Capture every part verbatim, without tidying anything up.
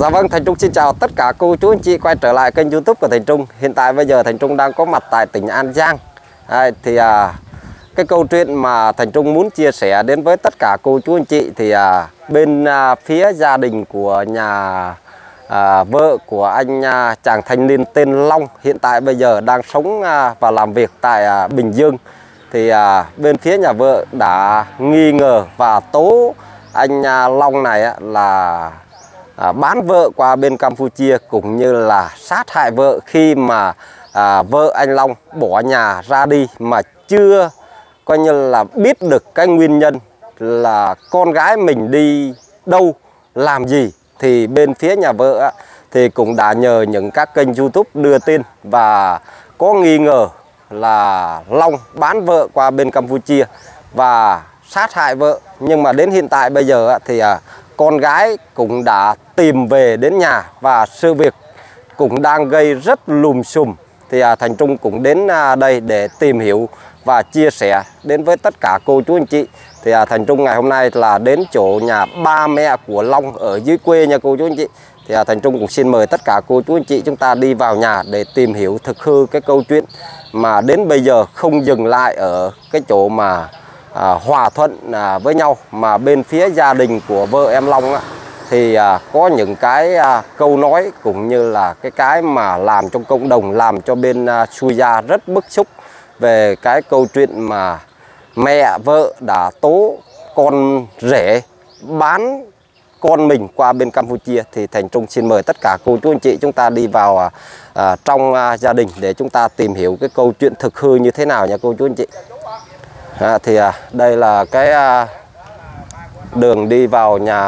Dạ vâng, Thành Trung xin chào tất cả cô chú anh chị quay trở lại kênh YouTube của Thành Trung. Hiện tại bây giờ Thành Trung đang có mặt tại tỉnh An Giang. À, thì à, cái câu chuyện mà Thành Trung muốn chia sẻ đến với tất cả cô chú anh chị thì à, bên à, phía gia đình của nhà à, vợ của anh à, chàng thanh niên tên Long hiện tại bây giờ đang sống à, và làm việc tại à, Bình Dương. Thì à, bên phía nhà vợ đã nghi ngờ và tố anh à, Long này á, là À, bán vợ qua bên Campuchia cũng như là sát hại vợ khi mà à, vợ anh Long bỏ nhà ra đi mà chưa coi như là biết được cái nguyên nhân là con gái mình đi đâu làm gì. Thì bên phía nhà vợ á, thì cũng đã nhờ những các kênh YouTube đưa tin và có nghi ngờ là Long bán vợ qua bên Campuchia và sát hại vợ. Nhưng mà đến hiện tại bây giờ á, thì à, con gái cũng đã tìm về đến nhà và sự việc cũng đang gây rất lùm xùm. Thì à, Thành Trung cũng đến à, đây để tìm hiểu và chia sẻ đến với tất cả cô chú anh chị. Thì à, Thành Trung ngày hôm nay là đến chỗ nhà ba mẹ của Long ở dưới quê nha cô chú anh chị. Thì à, Thành Trung cũng xin mời tất cả cô chú anh chị chúng ta đi vào nhà để tìm hiểu thực hư cái câu chuyện mà đến bây giờ không dừng lại ở cái chỗ mà À, hòa thuận à, với nhau, mà bên phía gia đình của vợ em Long á, thì à, có những cái à, câu nói cũng như là cái cái mà làm trong cộng đồng, làm cho bên à, Xui Gia rất bức xúc về cái câu chuyện mà mẹ vợ đã tố con rể bán con mình qua bên Campuchia. Thì Thành Trung xin mời tất cả cô chú anh chị chúng ta đi vào à, à, trong à, gia đình để chúng ta tìm hiểu cái câu chuyện thực hư như thế nào nha cô chú anh chị. À, thì à, đây là cái à, đường đi vào nhà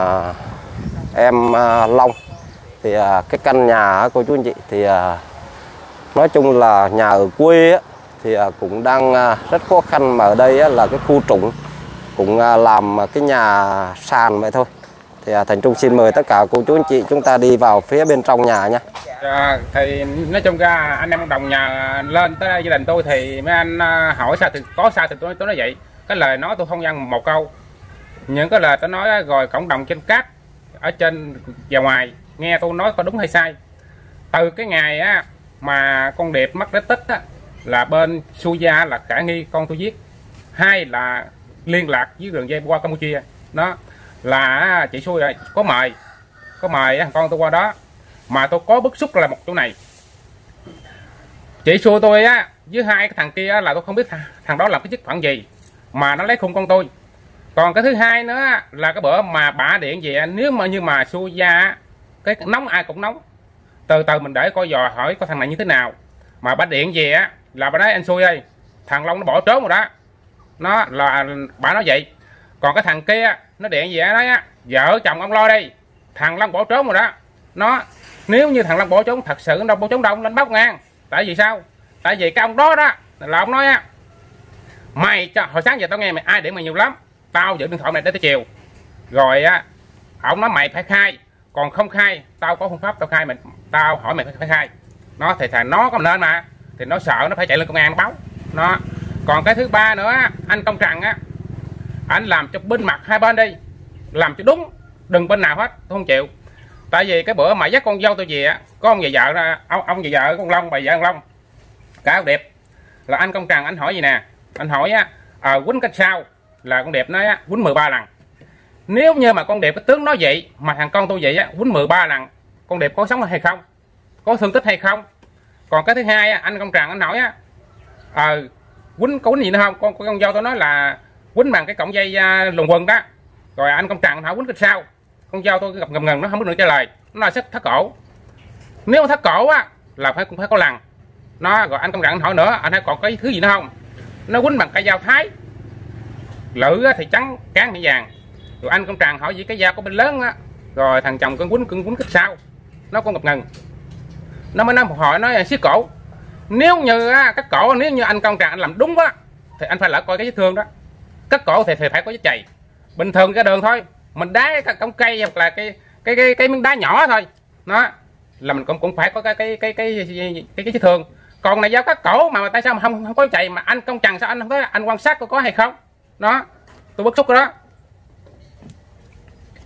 em à, Long. Thì à, cái căn nhà cô chú anh chị thì à, nói chung là nhà ở quê á, thì à, cũng đang à, rất khó khăn, mà ở đây á, là cái khu trũng cũng à, làm cái nhà sàn vậy thôi. Thì à, Thành Trung xin mời tất cả cô chú anh chị chúng ta đi vào phía bên trong nhà nha. À, thì nói chung ra anh em đồng nhà lên tới đây gia đình tôi thì mấy anh hỏi sao thì có sao thì tôi tôi nói vậy. Cái lời nói tôi không dằn một câu, những cái lời tôi nói rồi cộng đồng trên cát ở trên và ngoài nghe tôi nói có đúng hay sai. Từ cái ngày á mà con Điệp mất đến tích á, là bên Xui Gia là cả nghi con tôi giết, hai là liên lạc với đường dây qua Campuchia. Đó là chị Xui có mời có mời thằng con tôi qua đó. Mà tôi có bức xúc là một chỗ này, chị Xui tôi á với hai cái thằng kia á, là tôi không biết thằng, thằng đó làm cái chức phận gì mà nó lấy khung con tôi. Còn cái thứ hai nữa là cái bữa mà bả điện về, nếu mà như mà Xui Gia cái nóng ai cũng nóng, từ từ mình để coi dò hỏi có thằng này như thế nào. Mà bả điện về á là bà nói anh Xui ơi, thằng Long nó bỏ trốn rồi đó, nó là bả nói vậy. Còn cái thằng kia nó điện về nói á, vợ chồng ông lo đi, thằng Long bỏ trốn rồi đó. Nó nếu như thằng Long bỏ trốn thật sự, nó đâu bỏ trốn đâu, lên báo công an. Tại vì sao? Tại vì cái ông đó đó là ông nói á, mày cho hồi sáng giờ tao nghe mày ai điện mày nhiều lắm, tao giữ điện thoại này tới tới chiều rồi á. Ông nói mày phải khai, còn không khai tao có phương pháp tao khai, mày tao hỏi mày phải khai. Nó thì thằng nó có nên mà, thì nó sợ nó phải chạy lên công an báo nó. Còn cái thứ ba nữa anh Công Trần á, anh làm cho bên mặt hai bên đi, làm cho đúng, đừng bên nào hết, tôi không chịu. Tại vì cái bữa mà dắt con dâu tôi về á, có ông về vợ ra, ông ông về vợ con Long, bà vợ con Long, cả con Điệp, là anh Công Trần anh hỏi gì nè, anh hỏi á, à, quýnh cách sau là con Điệp nói á, quýnh mười ba lần. Nếu như mà con Điệp cái tướng nói vậy mà thằng con tôi vậy á, quýnh mười ba lần, con Điệp có sống hay không, có thương tích hay không? Còn cái thứ hai á, anh Công Trần anh hỏi á, à, quýnh có quýnh gì nữa không? Con con dâu tôi nói là quýnh bằng cái cọng dây uh, lùng quần đó. Rồi anh Công Trần hỏi quýnh cách sau, con dâu tôi gặp ngầm ngầm nó không biết được trả lời, nó là sức thắt cổ. Nếu mà thắt cổ á là phải cũng phải có lần nó. Rồi anh Công Trần hỏi nữa, anh hay còn cái thứ gì nữa không? Nó quýnh bằng cây dao thái, lử thì trắng cán thì vàng. Rồi anh Công Trần hỏi gì cái dao có bên lớn á, rồi thằng chồng con quýnh con quýnh cách sau, nó còn ngập ngừng. Nó mới nói một hồi nói siết cổ. Nếu như á cắt cổ, nếu như anh Công Trần anh làm đúng á thì anh phải lỡ coi cái vết thương đó. Cắt cổ thì, thì phải có vết chày. Bình thường cái đường thôi, mình đá cái cọng cây hoặc là cái cái cái cái miếng đá nhỏ thôi, nó là mình cũng cũng phải có cái cái cái cái cái cái vết thương. Còn này dao cắt cổ mà, mà tại sao mà không không có chày, mà anh Công Trần sao anh không có, anh quan sát có có hay không? Đó, tôi bức xúc rồi đó.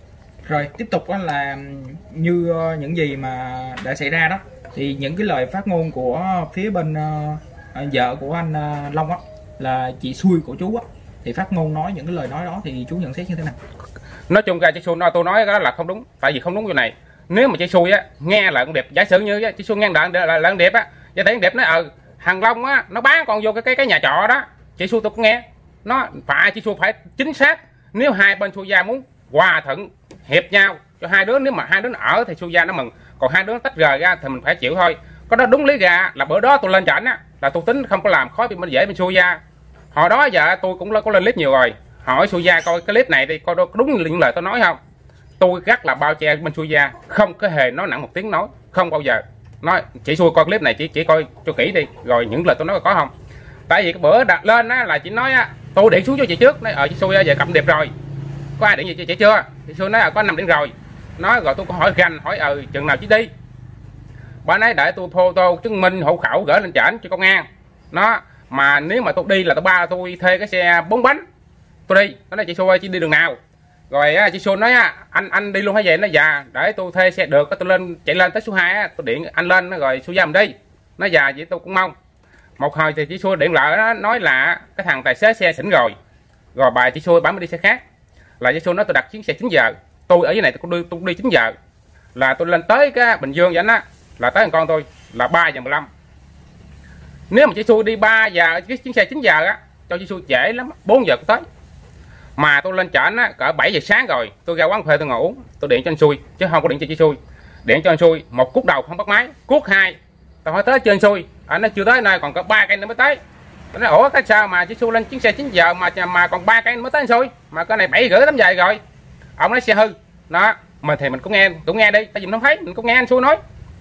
Rồi tiếp tục đó là như những gì mà đã xảy ra đó, thì những cái lời phát ngôn của phía bên uh, vợ của anh uh, Long á, là chị xui của chú á, thì phát ngôn nói những cái lời nói đó thì chú nhận xét như thế nào? Nói chung ra chị xui nói tôi nói đó là không đúng, tại vì không đúng như này. Nếu mà chị xui á nghe là con Điệp, giả sử như chị xui nghe là là, là con Điệp á, vậy thấy con Điệp nói ờ thằng Long á nó bán con vô cái cái cái nhà trọ đó, chị xui tôi cũng nghe nó phải, chị xui phải chính xác. Nếu hai bên xui gia muốn hòa thuận hiệp nhau cho hai đứa, nếu mà hai đứa ở thì xui gia nó mừng, còn hai đứa nó tách rời ra thì mình phải chịu thôi. Có đó đúng lý ra là bữa đó tôi lên trển á là tôi tính không có làm khó bên dễ bên xui gia. Hồi đó giờ tôi cũng có lên clip nhiều rồi, hỏi xui gia coi cái clip này đi coi đúng những lời tôi nói không. Tôi rất là bao che bên xui gia, không có hề nói nặng một tiếng nói, không bao giờ nói chỉ xui coi clip này chỉ chỉ coi cho kỹ đi rồi những lời tôi nói có không. Tại vì cái bữa đặt lên á là chị nói á, tôi điện xuống cho chị trước, nói ờ chị xui giờ cầm Điệp rồi, có ai điện gì chị, chị chưa? Chị xui nói là có năm điện rồi, nói rồi tôi có hỏi ganh hỏi ờ chừng nào chị đi. Bà nói để tôi photo chứng minh hộ khẩu gửi lên trển cho công an. Nó mà nếu mà tôi đi là tôi ba tôi thuê cái xe bốn bánh tôi đi. Nó nói chị xui chị đi đường nào? Rồi á, chị xui nói anh anh đi luôn hay vậy? Nó già để tôi thuê xe được, tôi lên chạy lên tới số hai tôi điện anh lên rồi xui gia mình đi. Nó già vậy tôi cũng mong. Một hồi thì chị xui điện lại nó nói là cái thằng tài xế xe xỉn rồi, rồi bà chị xui bà mới đi xe khác. Là chị xui nói tôi đặt chuyến xe chín giờ, tôi ở dưới này tôi đi tôi đi chín giờ là tôi lên tới cái Bình Dương vậy á, là tới thằng con tôi là ba giờ mười lăm. Nếu mà chị xui đi ba giờ cái chuyến xe chín giờ á cho chị xui trễ lắm, bốn giờ tôi tới. Mà tôi lên trển á cỡ bảy giờ sáng rồi, tôi ra quán phê tôi ngồi uống, tôi điện cho anh xui chứ không có điện cho chị xui. Điện cho anh xui một cút đầu không bắt máy, cuốc hai tao hỏi tới trên xui, anh nó chưa tới nơi còn có ba cây nữa mới tới. Tôi nói ủa cái sao mà chị xui lên chuyến xe chín giờ mà mà còn ba cây mới tới anh xui, mà cái này bảy rưỡi tám giờ rồi. Ông nói xe hư đó, mình thì mình cũng nghe cũng nghe đi, tại vì mình không thấy mình cũng nghe anh xui nói.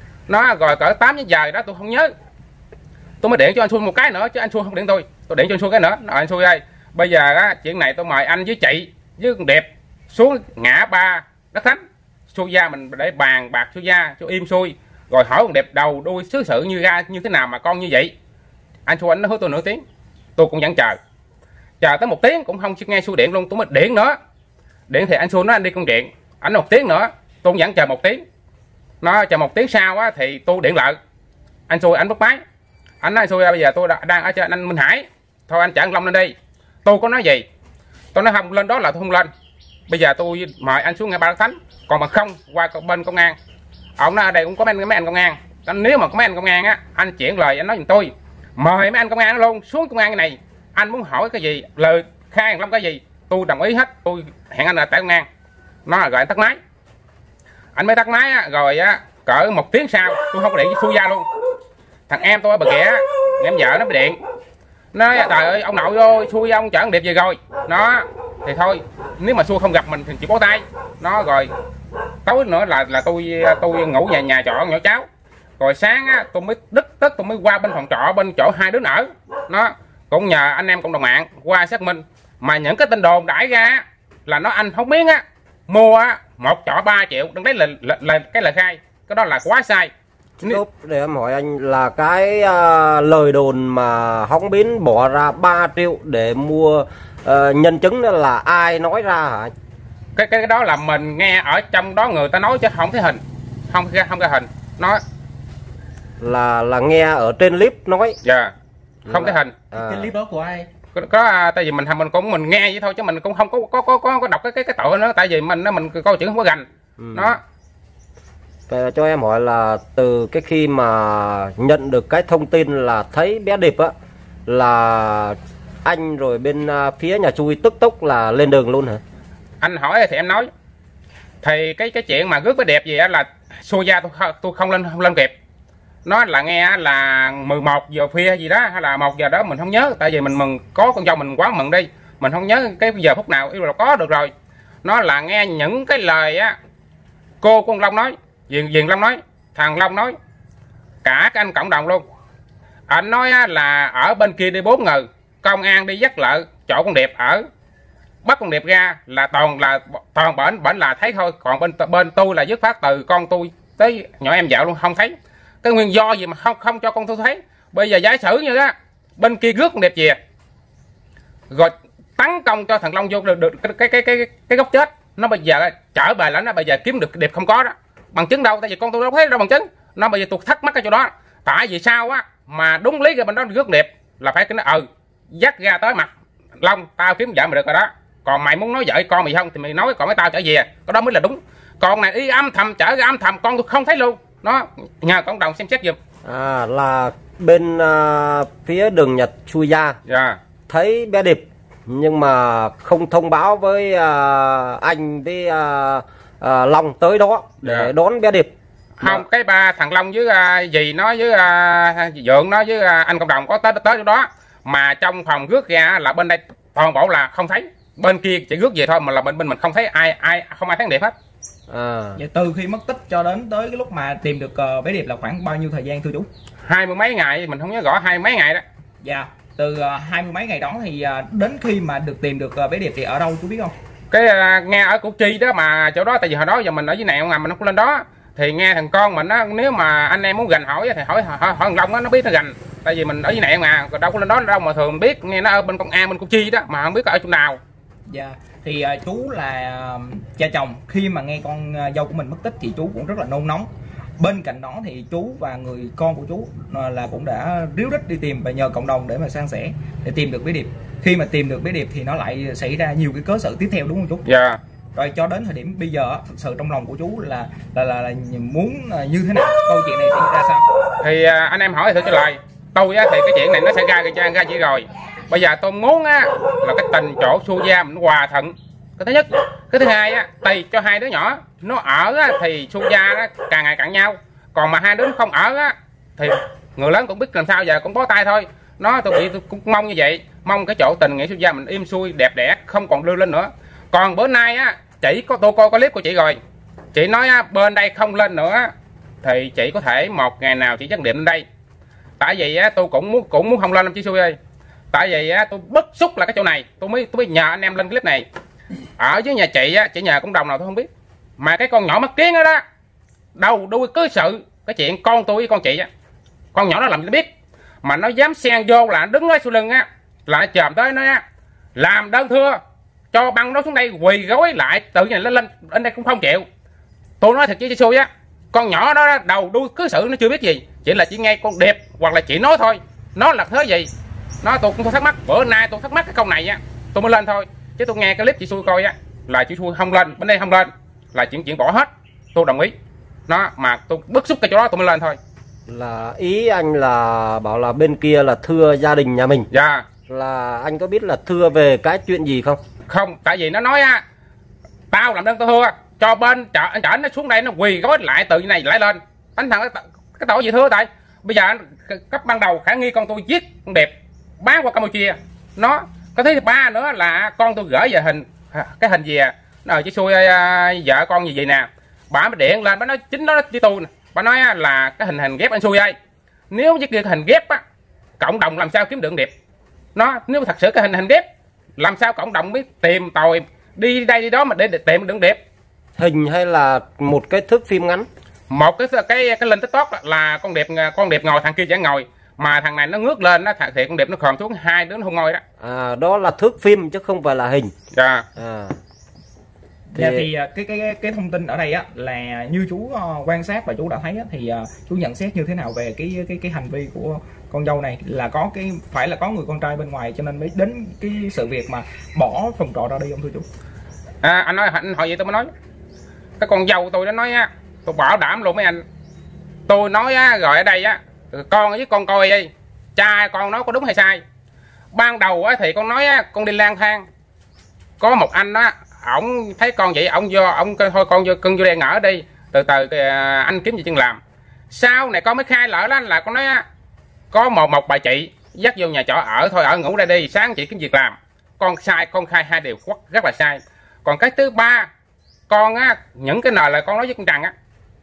Nó rồi cỡ tám giờ đó tôi không nhớ, tôi mới điện cho anh xui một cái nữa chứ anh xui không điện tôi, tôi điện cho anh xui cái nữa. Nói anh xui ơi bây giờ á chuyện này tôi mời anh với chị với con Điệp xuống ngã ba Đất Thánh xui gia mình để bàn bạc xui gia cho im xui, rồi hỏi con Điệp đầu đuôi xứ sự như ra như thế nào mà con như vậy. Anh xui anh nó hứa tôi nửa tiếng, tôi cũng vẫn chờ chờ tới một tiếng cũng không nghe xui điện luôn. Tôi mới điện nữa, điện thì anh xui nói anh đi công điện, ảnh một tiếng nữa tôi vẫn chờ một tiếng. Nó chờ một tiếng sau á thì tôi điện lại anh xui, anh bắt máy. Anh nói anh xui bây giờ tôi đang ở trên anh Minh Hải, thôi anh chở anh Long lên đi. Tôi có nói gì, tôi nói không lên đó là tôi không lên, bây giờ tôi mời anh xuống ngay Ba Đất Thánh, còn mà không qua bên công an. Ông nói ở đây cũng có mấy, mấy anh công an, nếu mà có mấy anh công an á anh chuyển lời anh nói giùm tôi, mời mấy anh công an luôn xuống công an cái này, anh muốn hỏi cái gì lời khai anh Long cái gì tôi đồng ý hết, tôi hẹn anh là tại công an. Nó là rồi anh tắt máy, anh mới tắt máy á, rồi á cỡ một tiếng sau tôi không có điện với xui gia luôn. Thằng em tôi ở bờ kìa, em vợ nó bị điện, nói trời ơi ông nội ơi xui ông chở Điệp về rồi. Nó thì thôi nếu mà xui không gặp mình thì chỉ bó tay. Nó rồi tối nữa là là tôi tôi ngủ nhà nhà trọ nhỏ cháu, rồi sáng á tôi mới đứt tức tôi mới qua bên phòng trọ bên chỗ hai đứa ở. Nó cũng nhờ anh em cộng đồng mạng qua xác minh, mà những cái tin đồn đãi ra là nó anh không biết á mua á một trọ ba triệu đừng lấy là, là, là cái lời khai, cái đó là quá sai. Lúc để em hỏi anh là cái uh, lời đồn mà Hóng Biến bỏ ra ba triệu để mua uh, nhân chứng đó là ai nói ra hả? Cái cái đó là mình nghe ở trong đó người ta nói chứ không thấy hình, không không ra hình. Nói là là nghe ở trên clip nói. Dạ. Không là, thấy hình. À. Cái clip đó của ai? Có, có tại vì mình mình cũng mình nghe vậy thôi chứ mình cũng không có có có có, có đọc cái cái cái tội nữa, tại vì mình nó mình coi chữ không có gành. Ừ. Nó Vậy cho em hỏi là từ cái khi mà nhận được cái thông tin là thấy bé Điệp á là anh rồi bên phía nhà chui tức tốc là lên đường luôn hả? Anh hỏi thì em nói thì cái cái chuyện mà rước bé Điệp gì á là xui gia tôi tôi không lên không lên kịp. Nó là nghe là mười một giờ khuya gì đó hay là một giờ đó mình không nhớ, tại vì mình mừng có con dâu mình quá mừng đi, mình không nhớ cái giờ phút nào yêu là có được rồi. Nó là nghe những cái lời á cô con Long nói, Diền Diền Long nói, thằng Long nói, cả cái anh cộng đồng luôn. Anh nói là ở bên kia đi bốn người, công an đi dắt lại chỗ con Điệp ở, bắt con Điệp ra là toàn là toàn bển bển là thấy thôi, còn bên bên tôi là dứt phát từ con tôi tới nhỏ em vợ luôn không thấy. Cái nguyên do gì mà không không cho con tôi thấy. Bây giờ giả sử như đó bên kia rước con Điệp về rồi tấn công cho thằng Long vô được, được cái cái cái cái, cái gốc chết nó bây giờ trở về là nó bây giờ kiếm được điệp không có đó, bằng chứng đâu, tại vì con tôi đâu thấy đâu bằng chứng. Nó bây giờ tôi thắc mắc cái chỗ đó, tại vì sao á mà đúng lý cái bên đó rước điệp là phải cái nó ừ dắt ra tới mặt Long tao kiếm vợ mày được rồi đó, còn mày muốn nói vợ con mày không thì mày nói còn với tao trở về, cái đó mới là đúng. Còn này ý âm thầm trở ra âm thầm con tôi không thấy luôn, nó nhờ cộng đồng xem xét giùm. À, là bên uh, phía đường Nhật chui ra Yeah. thấy bé Điệp nhưng mà không thông báo với uh, anh với uh, uh, Long tới đó để Yeah. đón bé Điệp. Không, mà... cái ba thằng Long với uh, dì nó với uh, Dượng nó với uh, anh cộng đồng có tới tới chỗ đó, mà trong phòng rước ra là bên đây toàn bộ là không thấy, bên kia chỉ rước về thôi, mà là bên bên mình không thấy ai ai không ai thấy Điệp hết. À. Vậy từ khi mất tích cho đến tới cái lúc mà tìm được uh, bé Điệp là khoảng bao nhiêu thời gian thưa chú? Hai mươi mấy ngày, mình không nhớ rõ hai mấy ngày đó. Dạ, từ uh, hai mươi mấy ngày đó thì uh, đến khi mà được tìm được uh, bé Điệp thì ở đâu chú biết không? Cái uh, nghe ở Củ Chi đó, mà chỗ đó tại vì hồi đó giờ mình ở dưới này mà mình không có lên đó, thì nghe thằng con mình á, nếu mà anh em muốn gành hỏi thì hỏi hỏi, hỏi thằng Long á, nó biết nó gành, tại vì mình ở dưới này mà đâu có lên đó đâu mà thường biết, nghe nó ở bên công an bên Củ Chi đó mà không biết ở chỗ nào. Dạ, thì uh, chú là uh, cha chồng, khi mà nghe con uh, dâu của mình mất tích thì chú cũng rất là nôn nóng. Bên cạnh đó thì chú và người con của chú uh, là cũng đã ríu rít đi tìm và nhờ cộng đồng để mà san sẻ để tìm được bé Điệp. Khi mà tìm được bé Điệp thì nó lại xảy ra nhiều cái cớ sự tiếp theo đúng không chú? Dạ. Yeah. Rồi cho đến thời điểm bây giờ thực sự trong lòng của chú là là là, là muốn uh, như thế nào, câu chuyện này sẽ ra sao? Thì uh, anh em hỏi thử trả lời. Tôi á, thì cái chuyện này nó sẽ ra ra ra chỉ rồi. Bây giờ tôi muốn á là cái tình chỗ Xu Gia mình hòa thuận. Cái thứ nhất, cái thứ hai á, tùy cho hai đứa nhỏ nó ở á, thì Xu Gia á, càng ngày càng nhau. Còn mà hai đứa nó không ở á, thì người lớn cũng biết làm sao, giờ cũng bó tay thôi. Nó tôi bị tôi cũng mong như vậy, mong cái chỗ tình nghĩa Xu Gia mình im xuôi đẹp đẽ, không còn đưa lên nữa. Còn bữa nay á, chỉ có tôi coi có clip của chị rồi, chị nói á, bên đây không lên nữa thì chị có thể một ngày nào chị chắc điện lên đây. Tại vì á, tôi cũng muốn cũng muốn không lên làm chị Xui ơi. Tại vì á, tôi bức xúc là cái chỗ này, tôi mới tôi mới nhờ anh em lên clip này. Ở dưới nhà chị á, chị nhờ cộng đồng nào tôi không biết, mà cái con nhỏ mắt kiến đó đó, đầu đuôi cứ sự cái chuyện con tôi với con chị á, con nhỏ nó làm nó biết, mà nó dám xen vô là đứng ở sau lưng á, là chồm tới nó á, làm đơn thưa cho băng nó xuống đây quỳ gối lại, tự nhiên lên lên anh đây cũng không chịu. Tôi nói thật với chị Xui á, con nhỏ đó đầu đuôi cứ sự nó chưa biết gì, chỉ là chỉ nghe con Điệp hoặc là chị nói thôi, nó là thế gì. Nó tôi cũng thắc mắc, bữa nay tôi thắc mắc cái câu này á, tôi mới lên thôi, chứ tôi nghe cái clip chị Xui coi á là chị Xui không lên, bên đây không lên là chuyện chuyện bỏ hết, tôi đồng ý. Nó mà tôi bức xúc cái chỗ đó tôi mới lên thôi. Là ý anh là bảo là bên kia là thưa gia đình nhà mình. Dạ. Là anh có biết là thưa về cái chuyện gì không? Không, tại vì nó nói á, tao làm đơn tao thưa cho bên chợ anh chở nó xuống đây nó quỳ gối lại từ như này lại lên. Đánh thằng cái, cái tội gì thưa, tại bây giờ cấp ban đầu khả nghi con tôi giết con Điệp bán qua Campuchia. Nó cái thứ ba nữa là con tôi gửi về hình cái hình gì à, nó chỉ Xui vợ con gì vậy nè, bà mới điện lên bà nói chính nó với tôi nè, bà nói là cái hình hình ghép anh Xui ơi, nếu với cái hình ghép á cộng đồng làm sao kiếm được Điệp. Nó nếu thật sự cái hình hình ghép làm sao cộng đồng biết tìm tòi đi đây đi đó mà để, để tìm được Điệp. Hình hay là một cái thước phim ngắn? Một cái cái cái lên TikTok là con Điệp con Điệp ngồi, thằng kia chẳng ngồi, mà thằng này nó ngước lên nó thì con Điệp nó khòm xuống, hai đứa nó không ngồi đó. À, đó là thước phim chứ không phải là hình. Dạ. À. Thì... Dạ, thì cái cái cái thông tin ở đây á là như chú uh, quan sát và chú đã thấy á, thì uh, chú nhận xét như thế nào về cái cái cái hành vi của con dâu này, là có cái phải là có người con trai bên ngoài cho nên mới đến cái sự việc mà bỏ phòng trọ ra đi không thưa chú? À, anh nói anh hỏi gì tôi mới nói, cái con dâu tôi nó nói á, tôi bảo đảm luôn mấy anh, tôi nói á, rồi ở đây á con với con coi đi, cha con nói có đúng hay sai. Ban đầu á thì con nói á, con đi lang thang, có một anh á ổng thấy con vậy, ổng vô ổng thôi con vô cưng vô đây ở đi, từ từ anh kiếm gì chân làm. Sau này con mới khai lỡ đó là con nói á, có một một bà chị dắt vô nhà trọ ở thôi, ở ngủ đây đi, sáng chị kiếm việc làm. Con sai, con khai hai điều rất là sai. Còn cái thứ ba, con á những cái nợ là con nói với con Trần á,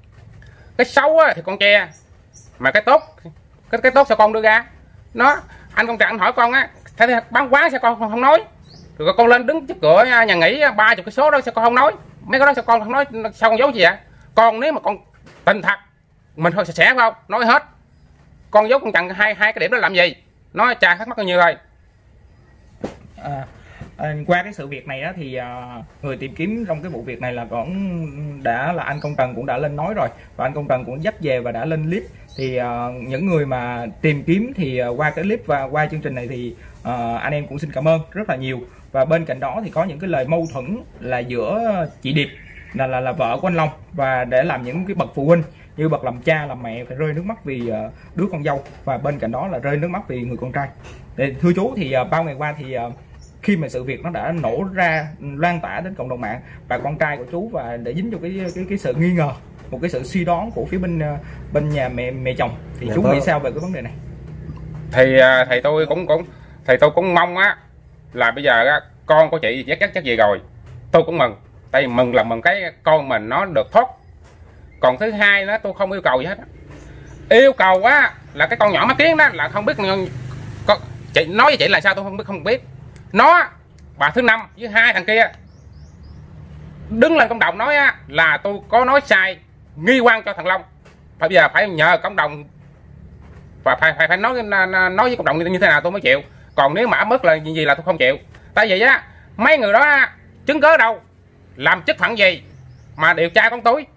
cái xấu á thì con che, mà cái tốt cái cái tốt sao con đưa ra. Nó anh con Trần anh hỏi con á, thấy bán quán sao con không nói, rồi con lên đứng trước cửa nhà nghỉ ba chục cái số đó sao con không nói, mấy cái đó sao con không nói, sao con giấu gì vậy? Con nếu mà con tình thật mình thôi sẽ phải không nói hết, con giấu con Trần hai hai cái điểm đó làm gì? Nói cha thắc mắc bao nhiêu thôi. À, À, qua cái sự việc này á, thì à, người tìm kiếm trong cái vụ việc này là cũng đã là anh Công Trần cũng đã lên nói rồi, và anh Công Trần cũng dắt về và đã lên clip. Thì à, những người mà tìm kiếm thì à, qua cái clip và qua chương trình này thì à, anh em cũng xin cảm ơn rất là nhiều. Và bên cạnh đó thì có những cái lời mâu thuẫn là giữa chị Điệp là là, là vợ của anh Long, và để làm những cái bậc phụ huynh như bậc làm cha làm mẹ phải rơi nước mắt vì uh, đứa con dâu, và bên cạnh đó là rơi nước mắt vì người con trai. Để, thưa chú thì uh, bao ngày qua thì uh, khi mà sự việc nó đã nổ ra lan tỏa đến cộng đồng mạng và con trai của chú, và để dính cho cái cái cái sự nghi ngờ, một cái sự suy đoán của phía bên uh, bên nhà mẹ mẹ chồng, thì chú nghĩ sao về cái vấn đề này? Thì uh, thầy tôi cũng cũng thầy tôi cũng mong á là bây giờ á, con của chị chắc chắc chắc gì rồi tôi cũng mừng, tại vì mừng là mừng cái con mình nó được thoát. Còn thứ hai đó tôi không yêu cầu gì hết, yêu cầu á là cái con nhỏ mắt kiến đó là không biết con, chị nói với chị là sao tôi không biết không biết nó bà thứ năm với hai thằng kia đứng lên cộng đồng nói á là tôi có nói sai nghi quan cho thằng Long, phải bây giờ phải nhờ cộng đồng và phải phải phải nói nói với cộng đồng như thế nào tôi mới chịu. Còn nếu mà ấm ức là gì là tôi không chịu, tại vì á mấy người đó chứng cớ đâu, làm chức phận gì mà điều tra con túi.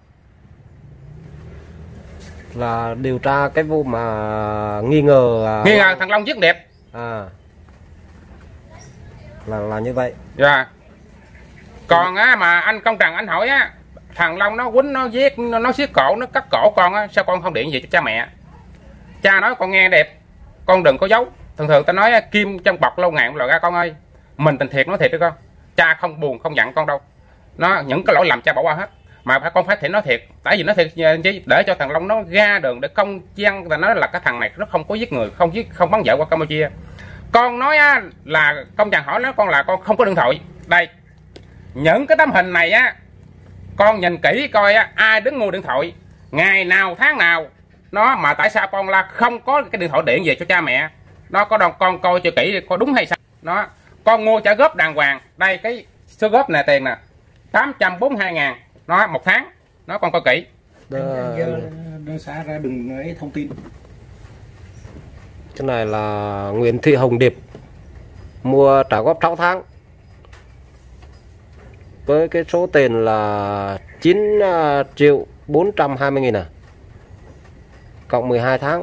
Là điều tra cái vụ mà nghi ngờ nghi ngờ thằng Long giết Điệp à, là là như vậy. Dạ yeah. Còn á mà anh Công Trần anh hỏi á, thằng Long nó quýnh nó giết nó, nó xiết cổ nó cắt cổ con á, sao con không điện gì cho cha mẹ? Cha nói con nghe Điệp, con đừng có giấu. Thường thường ta nói kim trong bọc lâu ngày lòi ra con ơi, mình tình thiệt nói thiệt đó con, cha không buồn không giận con đâu, nó những cái lỗi lầm cha bỏ qua hết, mà phải con phải thể nói thiệt, tại vì nó thiệt chứ để cho thằng Long nó ra đường để công dân ta nói là cái thằng này nó không có giết người, không giết không bắn vợ qua Campuchia. Con nói á, là Công Trần hỏi nó con là con không có điện thoại, đây những cái tấm hình này á con nhìn kỹ coi á, ai đứng mua điện thoại ngày nào tháng nào nó, mà tại sao con là không có cái điện thoại điện về cho cha mẹ nó, có đồng con coi cho kỹ có đúng hay sao. Nó con mua trả góp đàng hoàng, đây cái số góp này tiền nè tám trăm bốn mươi hai ngàn nó một tháng, nó con coi kỹ. Đưa xã ra đừng ấy thông tin. Cái này là Nguyễn Thị Hồng Điệp mua trả góp sáu tháng với cái số tiền là chín triệu bốn trăm hai mươi nghìn à, cộng mười hai tháng.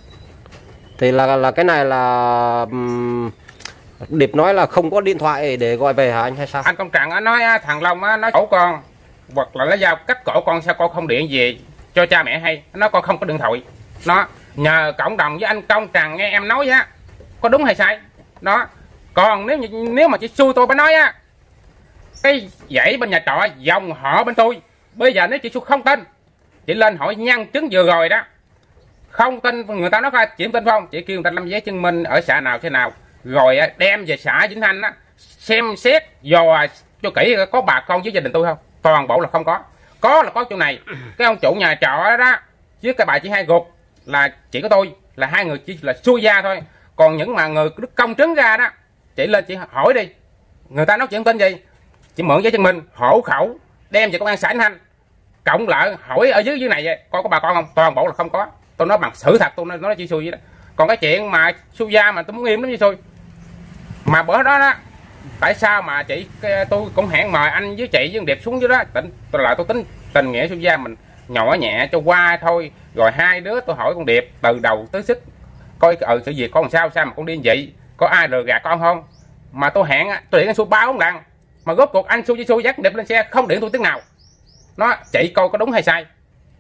Thì là là cái này là um, Điệp nói là không có điện thoại để gọi về hả anh hay sao? Anh Công Trần á nói thằng Long á nói cổ con hoặc là lấy dao cắt cổ con, sao con không điện về cho cha mẹ hay, nó con không có điện thoại. Nó nhờ cộng đồng với anh Công Trần nghe em nói á có đúng hay sai đó. Còn nếu nếu mà chị xui tôi phải nói á, cái dãy bên nhà trọ dòng họ bên tôi bây giờ nếu chị xui không tin, chị lên hỏi nhân chứng vừa rồi đó, không tin người ta nói coi chị tin không, chị kêu người ta làm giấy chứng minh ở xã nào thế nào, rồi đem về xã Vĩnh Thanh á xem xét dò cho kỹ có bà con với gia đình tôi không, toàn bộ là không có. Có là có chỗ này cái ông chủ nhà trọ đó, đó với cái bà chị hai gục là chỉ có tôi là hai người chỉ là xui gia thôi. Còn những mà người công chứng ra đó, chị lên chị hỏi đi, người ta nói chuyện tin gì, chị mượn giấy chứng minh hộ khẩu đem về công an xã Vĩnh Thanh cộng lại hỏi ở dưới dưới này vậy, coi có bà con không, toàn bộ là không có. Tôi nói bằng sự thật, tôi nói nó chỉ xui vậy đó. Còn cái chuyện mà xui gia mà tôi muốn im lắm như xui. Mà bữa đó đó tại sao mà chị tôi cũng hẹn mời anh với chị với Điệp xuống dưới đó, tỉnh tôi lại tôi tính tình nghĩa xui gia mình nhỏ nhẹ cho qua thôi. Rồi hai đứa tôi hỏi con Điệp từ đầu tới sức coi ừ sự việc con làm sao sao mà con đi vậy, có ai lừa gạt con không. Mà tôi hẹn tôi điện anh xui ba bốn lần mà rốt cuộc anh xui với xui dắt Điệp lên xe không điện tôi tiếng nào. Nó chị coi có đúng hay sai.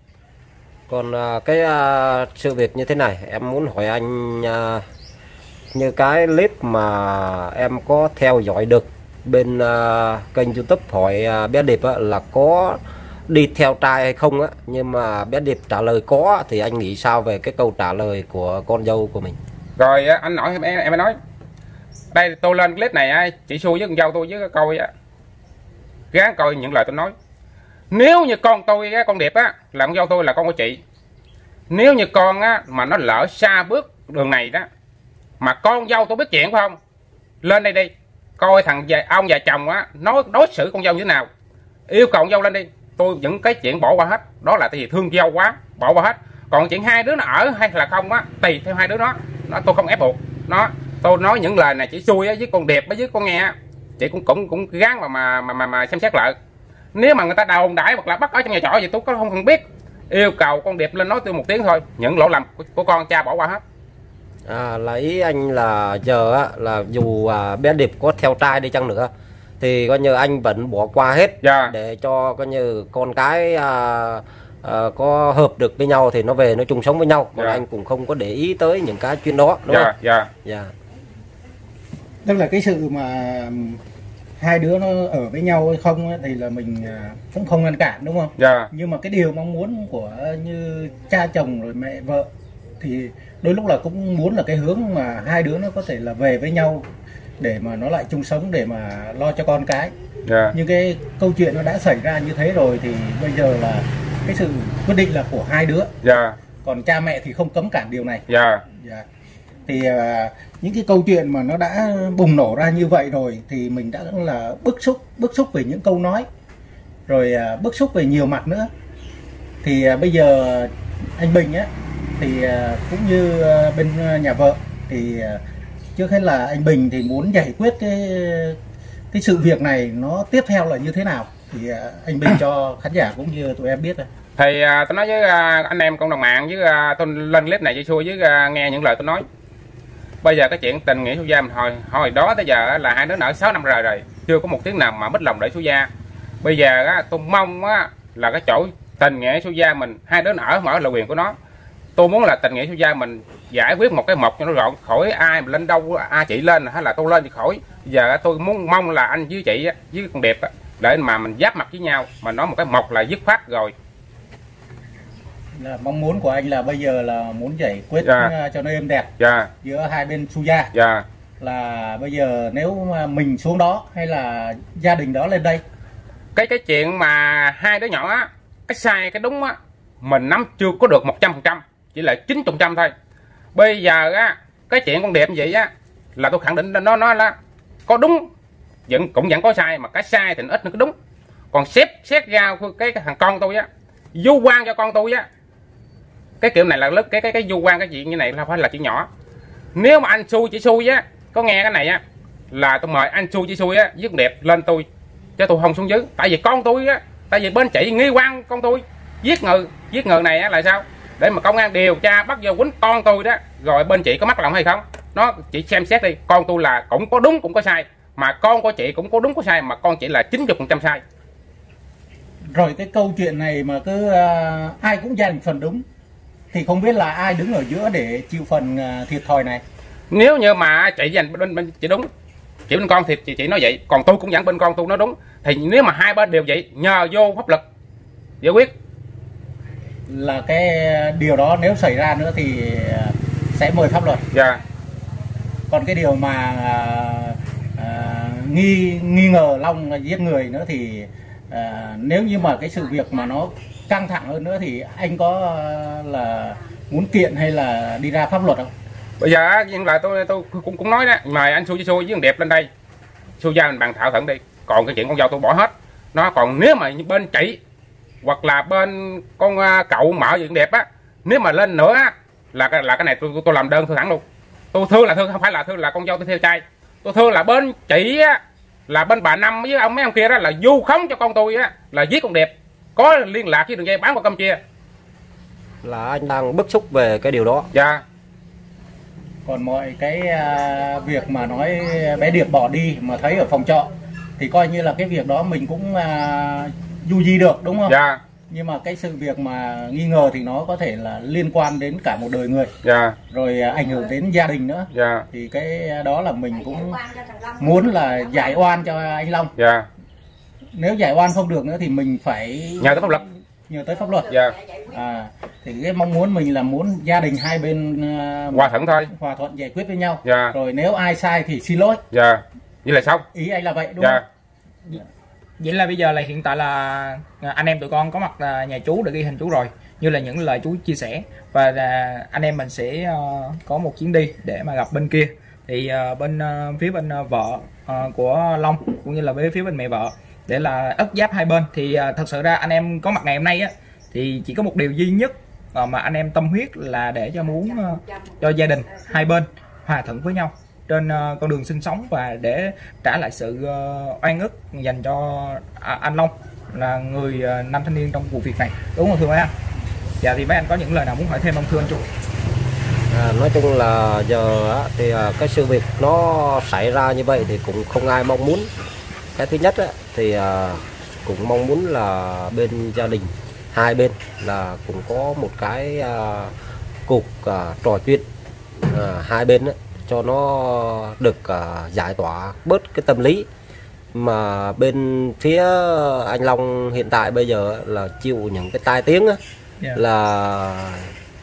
Còn cái uh, sự việc như thế này em muốn hỏi anh, uh, như cái clip mà em có theo dõi được bên uh, kênh YouTube hỏi uh, bé Điệp á, là có đi theo trai hay không á, nhưng mà bé Điệp trả lời có, thì anh nghĩ sao về cái câu trả lời của con dâu của mình? Rồi anh nói em em nói đây tôi lên clip này á, chị xui với con dâu tôi với coi á, gán coi những lời tôi nói. Nếu như con tôi con Điệp á là con dâu tôi là con của chị, nếu như con á mà nó lỡ xa bước đường này đó mà con dâu tôi biết chuyện phải không, lên đây đi coi thằng về ông già chồng á nói đối xử con dâu như thế nào, yêu cầu con dâu lên đi. Tôi những cái chuyện bỏ qua hết, đó là tại vì thương dâu quá bỏ qua hết. Còn chuyện hai đứa nó ở hay là không á tùy theo hai đứa nó, nó tôi không ép buộc nó. Tôi nói những lời này chỉ xui á với con Điệp với con nghe chị cũng cũng cũng gắng mà mà mà mà, mà xem xét lại. Nếu mà người ta đồn đãi hoặc là bắt ở trong nhà trọ gì tôi có không không biết, yêu cầu con Điệp lên nói tôi một tiếng thôi, những lỗi lầm của, của con cha bỏ qua hết. À, là ý anh là giờ á, là dù à, bé Điệp có theo trai đi chăng nữa thì coi như anh vẫn bỏ qua hết, Dạ. để cho coi như con cái à, à, có hợp được với nhau thì nó về nó chung sống với nhau, còn Dạ. anh cũng không có để ý tới những cái chuyện đó, đúng Dạ, không? dạ. Dạ. Tức là cái sự mà hai đứa nó ở với nhau hay không ấy, thì là mình à, cũng không ngăn cản, đúng không? Dạ. Nhưng mà cái điều mong muốn của như cha chồng rồi mẹ vợ thì đôi lúc là cũng muốn là cái hướng mà hai đứa nó có thể là về với nhau để mà nó lại chung sống, để mà lo cho con cái. Dạ. Nhưng cái câu chuyện nó đã xảy ra như thế rồi thì bây giờ là cái sự quyết định là của hai đứa, Dạ. còn cha mẹ thì không cấm cản điều này. Dạ. Dạ. Thì à, những cái câu chuyện mà nó đã bùng nổ ra như vậy rồi thì mình đã là bức xúc bức xúc về những câu nói, rồi à, bức xúc về nhiều mặt nữa. Thì à, bây giờ anh Bình á thì à, cũng như à, bên nhà vợ thì à, trước hết là anh Bình thì muốn giải quyết cái cái sự việc này nó tiếp theo là như thế nào, thì à, anh Bình cho khán giả cũng như tụi em biết rồi. Thì à, tôi nói với à, anh em cộng đồng mạng với à, tôi lên clip này cho xui với à, nghe những lời tôi nói. Bây giờ cái chuyện tình nghĩa số gia mình hồi hồi đó tới giờ là hai đứa nợ sáu năm rồi rồi, chưa có một tiếng nào mà mất lòng để số gia. Bây giờ á, tôi mong á, là cái chỗ tình nghĩa số gia mình hai đứa ở mở là quyền của nó. Tôi muốn là tình nghĩa số gia mình giải quyết một cái mộc cho nó gọn, khỏi ai mà lên đâu ai chị lên hay là tôi lên thì khỏi. Bây giờ tôi muốn mong là anh với chị với con Điệp để mà mình giáp mặt với nhau mà nói một cái mộc là dứt khoát rồi. Là mong muốn của anh là bây giờ là muốn giải quyết Dạ. cho nó êm đẹp Dạ. giữa hai bên su gia. Dạ. Là bây giờ nếu mà mình xuống đó hay là gia đình đó lên đây, Cái cái chuyện mà hai đứa nhỏ á, cái sai cái đúng á, mình nắm chưa có được một trăm phần trăm, chỉ là chín mươi phần trăm thôi. Bây giờ á, cái chuyện con Điệp như vậy á là tôi khẳng định nó nó là có đúng, vẫn cũng vẫn có sai, mà cái sai thì nó ít nó có đúng. Còn xét xét ra cái, cái thằng con tôi á, du quan cho con tôi á, cái kiểu này là lớp cái cái cái du quan cái chuyện như này là phải là chuyện nhỏ. Nếu mà anh xui chỉ xui á, có nghe cái này á là tôi mời anh xui chỉ xui á với con Điệp lên tôi, chứ tôi không xuống dưới. Tại vì con tôi á, tại vì bên chị nghi quan con tôi giết người, giết người này á là sao, để mà công an điều tra bắt vô quýnh con tôi đó, rồi bên chị có mắc lòng hay không, nó chị xem xét đi. Con tôi là cũng có đúng cũng có sai, mà con của chị cũng có đúng có sai, mà con chị là chín mươi phần trăm sai. rồi cái câu chuyện này mà cứ uh, ai cũng giành phần đúng thì không biết là ai đứng ở giữa để chịu phần uh, thiệt thòi này. Nếu như mà chị dành bên bên chị đúng, chị bên con thì chị, chị nói vậy, còn tôi cũng dẫn bên con tôi nói đúng, thì nếu mà hai bên đều vậy nhờ vô pháp luật giải quyết. Là cái điều đó nếu xảy ra nữa thì uh, sẽ mời pháp luật. Dạ. Còn cái điều mà uh, uh, nghi nghi ngờ Long là giết người nữa thì uh, nếu như mà cái sự việc mà nó căng thẳng hơn nữa thì anh có uh, là muốn kiện hay là đi ra pháp luật không? Bây giờ nhưng là tôi tôi cũng cũng nói đó, mời anh Xui với Xui với con Điệp lên đây, Xui gia mình bàn thảo thẳng đi. Còn cái chuyện con dâu tôi bỏ hết. Nó còn nếu mà bên chị hoặc là bên con cậu mở với con Điệp á, nếu mà lên nữa á, là cái là cái này tôi tôi làm đơn thư thẳng luôn. Tôi thưa là thưa không phải là thưa là con dâu tôi theo trai. Tôi thưa là bên chị á, là bên bà Năm với ông mấy ông kia đó là vu khống cho con tôi á, là giết con Điệp, có liên lạc với đường dây bán qua Campuchia. Là anh đang bức xúc về cái điều đó. Dạ. Còn mọi cái uh, việc mà nói bé Điệp bỏ đi mà thấy ở phòng trọ thì coi như là cái việc đó mình cũng uh, du di được, đúng không? Dạ. Nhưng mà cái sự việc mà nghi ngờ thì nó có thể là liên quan đến cả một đời người, Dạ. rồi uh, ảnh hưởng đến gia đình nữa. Dạ. Thì cái đó là mình cũng muốn là giải oan cho anh Long. Dạ. Nếu giải oan không được nữa thì mình phải Nhờ tới pháp luật. nhờ tới pháp luật. Dạ. À, thì cái mong muốn mình là muốn gia đình hai bên uh, Hòa thuận thôi. hòa thuận giải quyết với nhau. Dạ. Rồi nếu ai sai thì xin lỗi. Dạ. Vậy là xong. Ý anh là vậy đúng Dạ. không? Vậy là bây giờ là hiện tại là anh em tụi con có mặt nhà chú để ghi hình chú rồi, như là những lời chú chia sẻ, và anh em mình sẽ có một chuyến đi để mà gặp bên kia. Thì bên phía bên vợ của Long cũng như là với phía bên mẹ vợ để là ất giáp hai bên. Thì thật sự ra anh em có mặt ngày hôm nay á thì chỉ có một điều duy nhất mà anh em tâm huyết là để cho muốn cho gia đình hai bên hòa thuận với nhau, trên uh, con đường sinh sống và để trả lại sự uh, oan ức dành cho uh, anh Long là người uh, nam thanh niên trong vụ việc này, đúng không thưa mấy anh? Dạ thì mấy anh có những lời nào muốn hỏi thêm không thưa anh Trung? À, nói chung là giờ á, thì à, cái sự việc nó xảy ra như vậy thì cũng không ai mong muốn. Cái thứ nhất á, thì à, cũng mong muốn là bên gia đình hai bên là cũng có một cái à, cuộc à, trò chuyện à, hai bên á, cho nó được à, giải tỏa bớt cái tâm lý mà bên phía anh Long hiện tại bây giờ là chịu những cái tai tiếng á, Yeah. là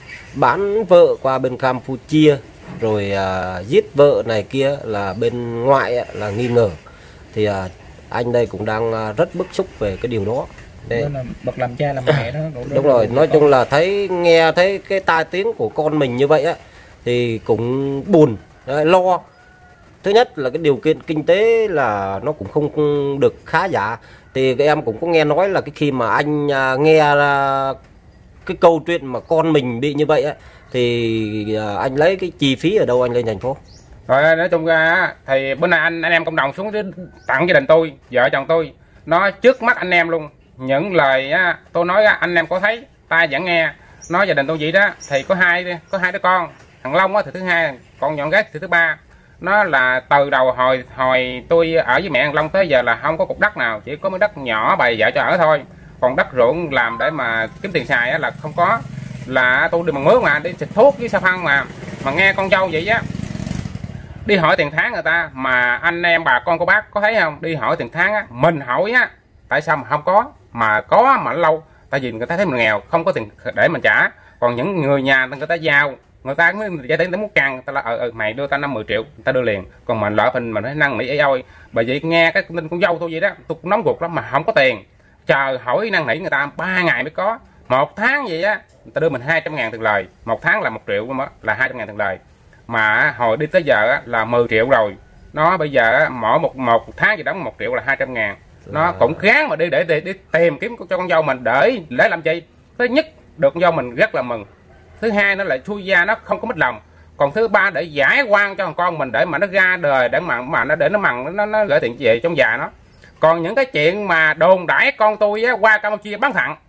bán vợ qua bên Campuchia rồi à, giết vợ này kia là bên ngoại á, là nghi ngờ thì à, anh đây cũng đang à, rất bức xúc về cái điều đó. Đây. Nên là bậc làm cha làm mẹ đó cũng Đúng rồi, nói chung là thấy nghe thấy cái tai tiếng của con mình như vậy á thì cũng buồn, đấy, lo. Thứ nhất là cái điều kiện kinh tế là nó cũng không được khá giả. Thì các em cũng có nghe nói là cái khi mà anh à, nghe à, cái câu chuyện mà con mình bị như vậy á thì à, anh lấy cái chi phí ở đâu anh lên thành phố? Rồi nói chung ra thì bữa nay anh anh em cộng đồng xuống tặng gia đình tôi, vợ chồng tôi, nó trước mắt anh em luôn. Những lời á, tôi nói á, anh em có thấy, ta vẫn nghe. Nói gia đình tôi vậy đó, thì có hai có hai đứa con, thằng Long á thì thứ hai, con nhọn gái thì thứ ba. Nó là từ đầu hồi hồi tôi ở với mẹ thằng Long tới giờ là không có cục đất nào, chỉ có mấy đất nhỏ bày vợ cho ở thôi. Còn đất ruộng làm để mà kiếm tiền xài á là không có. Là tôi đi bằng mướn mà, đi xịt thuốc với sao phân mà. Mà nghe con dâu vậy á, đi hỏi tiền tháng người ta, mà anh em bà con cô bác có thấy không, đi hỏi tiền tháng á, mình hỏi á, tại sao mà không có, mà có mà lâu, tại vì người ta thấy mình nghèo, không có tiền để mình trả. Còn những người nhà người ta giàu, người ta mới giải tiền tới muốn căng, ta là ờ ừ, mày đưa ta năm mười triệu, người ta đưa liền. Còn mình lợi mình mình nói năng nỉ ấy ôi, bởi vậy nghe cái tin con dâu tôi vậy đó, tôi cũng nóng ruột lắm mà không có tiền, chờ hỏi năng nỉ người ta ba ngày mới có. Một tháng gì á, người ta đưa mình hai trăm ngàn tiền lời, một tháng là một triệu là hai trăm ngàn tiền lời. Mà hồi đi tới giờ á, là mười triệu rồi. Nó bây giờ á, mỗi một một tháng gì đóng một triệu là hai trăm ngàn. Nó cũng gán mà đi để, để, để tìm kiếm cho con dâu mình để để làm chi. Thứ nhất được con dâu mình rất là mừng. Thứ hai nó lại chui ra nó không có mất lòng. Còn thứ ba để giải quan cho con mình để mà nó ra đời, để mà mà nó để nó mặn nó nó gửi tiền về trong già nó. Còn những cái chuyện mà đồn đãi con tôi á, qua Campuchia bán thẳng,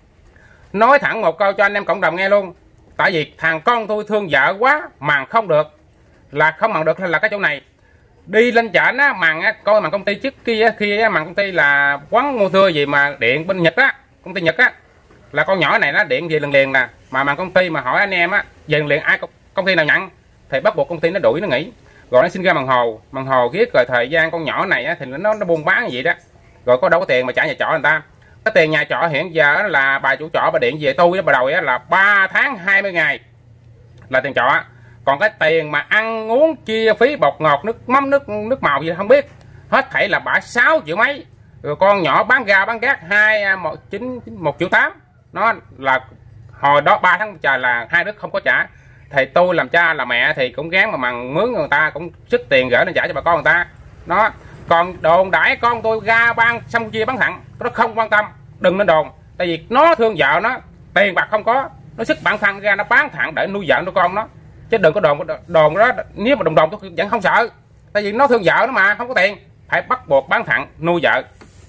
nói thẳng một câu cho anh em cộng đồng nghe luôn. Tại vì thằng con tôi thương vợ quá mà không được, là không mặn được là cái chỗ này. Đi lên chợ á, mặn á, coi mặn công ty trước kia khi á, mặn công ty là quán mua thưa gì mà điện bên Nhật á, công ty Nhật á, là con nhỏ này nó điện về liền liền nè. Mà mặn công ty mà hỏi anh em á, về liền liền ai công ty nào nhận thì bắt buộc công ty nó đuổi nó nghỉ. Rồi nó xin ra bằng hồ, bằng hồ ghét rồi thời gian con nhỏ này á, thì nó nó buôn bán gì đó. Rồi có đâu có tiền mà trả nhà trọ người ta. Cái tiền nhà trọ hiện giờ là bà chủ trọ bà điện về tôi bà đầu là ba tháng hai mươi ngày là tiền trọ. Còn cái tiền mà ăn uống chia phí bột ngọt nước mắm nước nước màu gì không biết, hết thảy là bả sáu triệu mấy. Rồi con nhỏ bán ga bán gác hai một chín một triệu tám. Nó là hồi đó ba tháng trời là hai đứa không có trả. Thì tôi làm cha làm mẹ thì cũng gán mà mằng mướn người ta, cũng sức tiền gửi lên trả cho bà con người ta. Nó còn đồn đãi con tôi ra ban xong chia bán thẳng, nó không quan tâm, đừng nên đồn. Tại vì nó thương vợ nó, tiền bạc không có, nó sức bản thân ra nó bán thẳng để nuôi vợ nuôi con nó. Chứ đừng có đồn đồn đó, nếu mà đồn đồn tôi vẫn không sợ. Tại vì nó thương vợ nó mà không có tiền, phải bắt buộc bán thẳng nuôi vợ.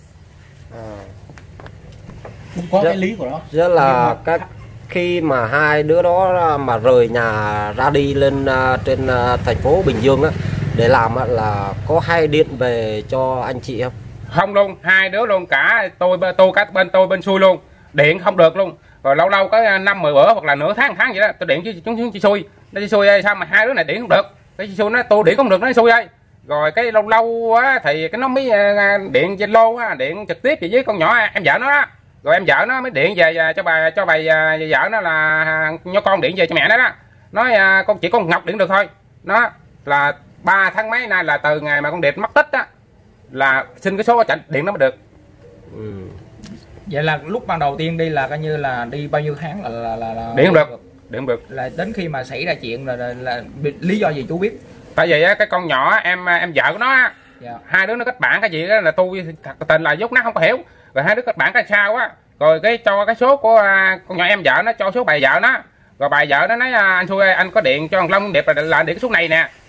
Cũng có Rất, cái lý của nó. Rất là các khi mà hai đứa đó mà rời nhà ra đi lên uh, trên uh, thành phố Bình Dương á để làm á, là có hay điện về cho anh chị không? Không luôn, hai đứa luôn, cả tôi tôi cả bên tôi bên xuôi luôn, điện không được luôn. Rồi lâu lâu có năm mười bữa hoặc là nửa tháng tháng vậy đó tôi điện chứ chúng chúng chị xui, nó chị xui ơi sao mà hai đứa này điện không được, cái chị xui nó tôi điện không được nó xui ơi. Rồi cái lâu lâu á thì cái nó mới điện Zalo á, điện trực tiếp về với con nhỏ em vợ nó đó. Rồi em vợ nó mới điện về cho bà cho bà vợ nó là nhó con điện về cho mẹ nó đó. Nói con chỉ con Ngọc điện được thôi. Nó là ba tháng mấy nay là từ ngày mà con Điệp mất tích á là xin cái số chảnh điện nó mới được. Ừ. Vậy là lúc ban đầu tiên đi là coi như là đi bao nhiêu tháng là là là, là điện không được, điện không được. Là đến khi mà xảy ra chuyện là, là, là lý do gì chú biết? Tại vì á cái con nhỏ em em vợ của nó á, dạ. Hai đứa nó kết bạn cái gì đó là tôi thật tình là dốt nó không có hiểu. Rồi hai đứa kết bạn cái sao á, rồi cái cho cái số của con nhỏ em vợ nó cho số bà vợ nó. Rồi bà vợ nó nói anh xui ơi, anh có điện cho thằng Long Điệp là, là điện cái số này nè.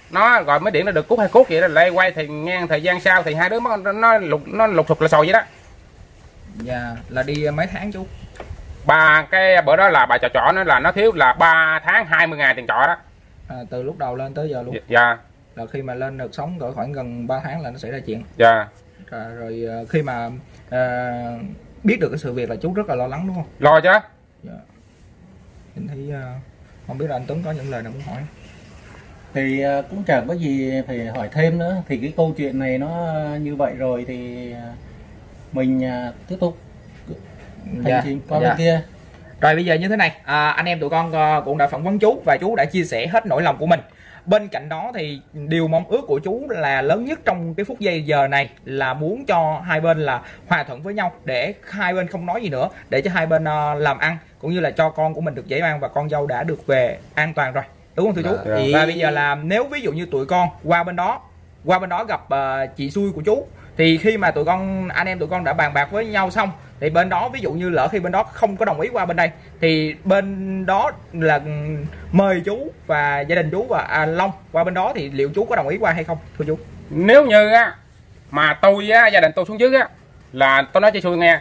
nó rồi mới điện nó được cút hay cút vậy đó, lại quay thì ngang thời gian sau thì hai đứa nó nó lục nó lục sục là sồi vậy đó. Dạ, là đi mấy tháng chú? Ba cái bữa đó là bà trọ trọ nó là nó thiếu là ba tháng hai mươi ngàn tiền trọ đó. À, từ lúc đầu lên tới giờ luôn. Dạ. Là khi mà lên được sống cỡ khoảng gần ba tháng là nó xảy ra chuyện. Dạ. À, rồi khi mà à, biết được cái sự việc là chú rất là lo lắng đúng không? Lo chứ. Dạ. Mình thấy uh, không biết là anh Tuấn có những lời nào muốn hỏi. Thì uh, cũng chẳng có gì phải hỏi thêm nữa. Thì cái câu chuyện này nó như vậy rồi thì mình uh, tiếp tục hành dạ. trình qua dạ. bên kia. Rồi bây giờ như thế này, à, anh em tụi con uh, cũng đã phỏng vấn chú và chú đã chia sẻ hết nỗi lòng của mình. Bên cạnh đó thì điều mong ước của chú là lớn nhất trong cái phút giây giờ này là muốn cho hai bên là hòa thuận với nhau, để hai bên không nói gì nữa, để cho hai bên uh, làm ăn cũng như là cho con của mình được dễ ăn và con dâu đã được về an toàn rồi, đúng không thưa chú? Dạ. Và bây giờ là nếu ví dụ như tụi con qua bên đó qua bên đó gặp uh, chị xui của chú, thì khi mà tụi con anh em tụi con đã bàn bạc với nhau xong thì bên đó ví dụ như lỡ khi bên đó không có đồng ý qua bên đây thì bên đó là mời chú và gia đình chú và à, Long qua bên đó, thì liệu chú có đồng ý qua hay không thưa chú? Nếu như á mà tôi á, gia đình tôi xuống dưới á, là tôi nói chị xui nghe,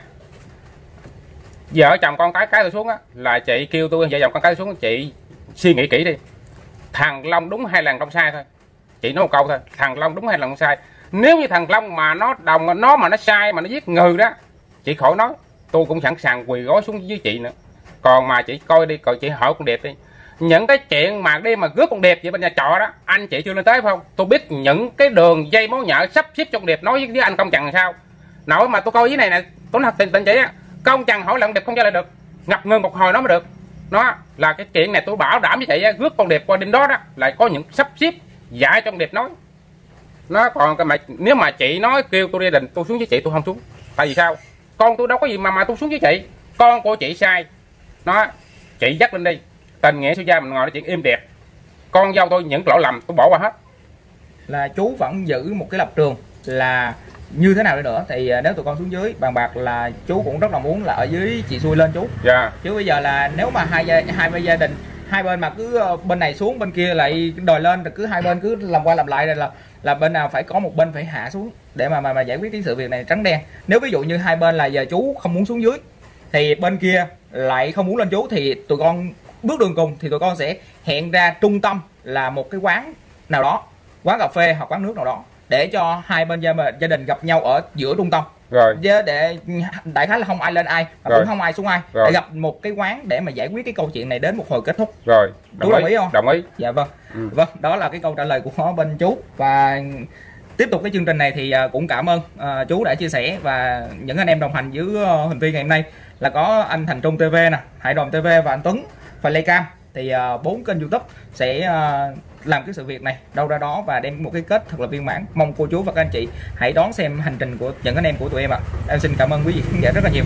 vợ chồng con cái cái tôi xuống á, là chị kêu tôi vợ chồng con cái tôi xuống, chị suy nghĩ kỹ đi, thằng Long đúng hay là thằng Long sai thôi, chị nói một câu thôi, thằng Long đúng hay là Long sai. Nếu như thằng Long mà nó đồng nó mà nó sai mà nó giết người đó, chị khỏi nói, tôi cũng sẵn sàng quỳ gối xuống với chị nữa. Còn mà chị coi đi, coi chị hỏi con Điệp đi, những cái chuyện mà đi mà cướp con Điệp vậy bên nhà trọ đó, anh chị chưa lên tới phải không? Tôi biết những cái đường dây mối nhợ sắp xếp cho con Điệp nói với, với anh Công Trần làm sao. Nổi mà tôi coi với này nè, tôi nói tình tình chị á, Công Trần hỏi là con Điệp không trả lời được, ngập ngừng một hồi nó mới được. Nó là cái chuyện này tôi bảo đảm với chị á, rước con Điệp qua đêm đó đó, lại có những sắp xếp dạy cho con Điệp nói. Nó còn cái mà nếu mà chị nói kêu tôi gia đình tôi xuống với chị, tôi không xuống. Tại vì sao? Con tôi đâu có gì mà mà tôi xuống với chị. Con của chị sai, nó chị dắt lên đi, tình nghĩa sư gia mình ngồi nói chuyện im đẹp. Con dâu tôi những lỗi lầm tôi bỏ qua hết. Là chú vẫn giữ một cái lập trường là như thế nào đi nữa thì nếu tụi con xuống dưới bàn bạc là chú cũng rất là muốn là ở dưới chị xui lên chú. Dạ. Chứ bây giờ là nếu mà hai gia, hai bên gia đình hai bên mà cứ bên này xuống bên kia lại đòi lên, rồi cứ hai bên cứ làm qua làm lại, rồi là là bên nào phải có một bên phải hạ xuống để mà mà, mà giải quyết cái sự việc này trắng đen. Nếu ví dụ như hai bên là giờ chú không muốn xuống dưới thì bên kia lại không muốn lên chú, thì tụi con bước đường cùng thì tụi con sẽ hẹn ra trung tâm là một cái quán nào đó, quán cà phê hoặc quán nước nào đó, để cho hai bên gia, gia đình gặp nhau ở giữa trung tâm. Rồi. Để đại khái là không ai lên ai mà Rồi. cũng không ai xuống ai. Rồi. Để gặp một cái quán để mà giải quyết cái câu chuyện này đến một hồi kết thúc. Rồi. Chú đồng ý không? Đồng ý. Dạ vâng. Ừ. Vâng, đó là cái câu trả lời của bên chú. Và tiếp tục cái chương trình này thì cũng cảm ơn uh, chú đã chia sẻ, và những anh em đồng hành với uh, Huỳnh Phi ngày hôm nay là có anh Thành Trung ti vi nè, Hải Đồn ti vi và anh Tuấn và Lê Cam. Thì bốn uh, kênh YouTube sẽ uh, làm cái sự việc này đâu ra đó và đem một cái kết thật là viên mãn. Mong cô chú và các anh chị hãy đón xem hành trình của những anh em của tụi em ạ. À. Em xin cảm ơn quý vị khán giả rất là nhiều.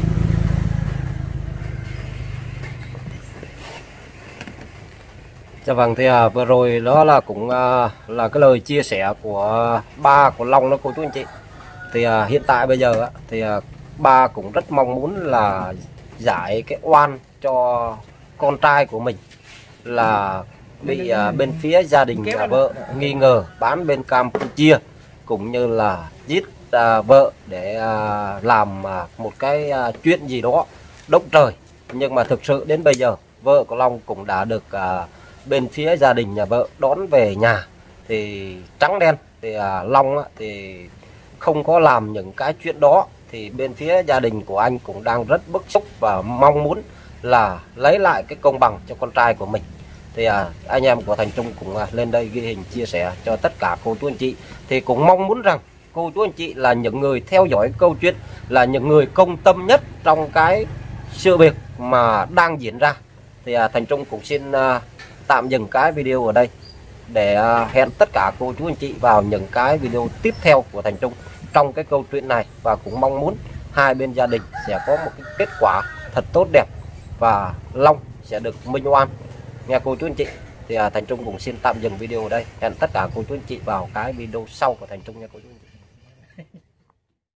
Dạ vâng, thì à, vừa rồi đó là cũng à, là cái lời chia sẻ của ba của Long đó cô chú anh chị. Thì à, hiện tại bây giờ á, thì à, ba cũng rất mong muốn là giải cái oan cho con trai của mình là bị à, bên phía gia đình nhà vợ nghi ngờ bán bên Campuchia, cũng như là giết à, vợ để à, làm à, một cái à, chuyện gì đó động trời. Nhưng mà thực sự đến bây giờ vợ của Long cũng đã được à, bên phía gia đình nhà vợ đón về nhà thì trắng đen. Thì à, Long á, thì không có làm những cái chuyện đó, thì bên phía gia đình của anh cũng đang rất bức xúc và mong muốn là lấy lại cái công bằng cho con trai của mình. Thì à, anh em của Thành Trung cũng à, lên đây ghi hình chia sẻ cho tất cả cô chú anh chị. Thì cũng mong muốn rằng cô chú anh chị là những người theo dõi câu chuyện, là những người công tâm nhất trong cái sự việc mà đang diễn ra. Thì à, Thành Trung cũng xin à, tạm dừng cái video ở đây để à, hẹn tất cả cô chú anh chị vào những cái video tiếp theo của Thành Trung trong cái câu chuyện này, và cũng mong muốn hai bên gia đình sẽ có một cái kết quả thật tốt đẹp và Long sẽ được minh oan nghe cô chú anh chị. Thì à, Thành Trung cũng xin tạm dừng video ở đây, hẹn tất cả cô chú anh chị vào cái video sau của Thành Trung nha cô chú anh chị.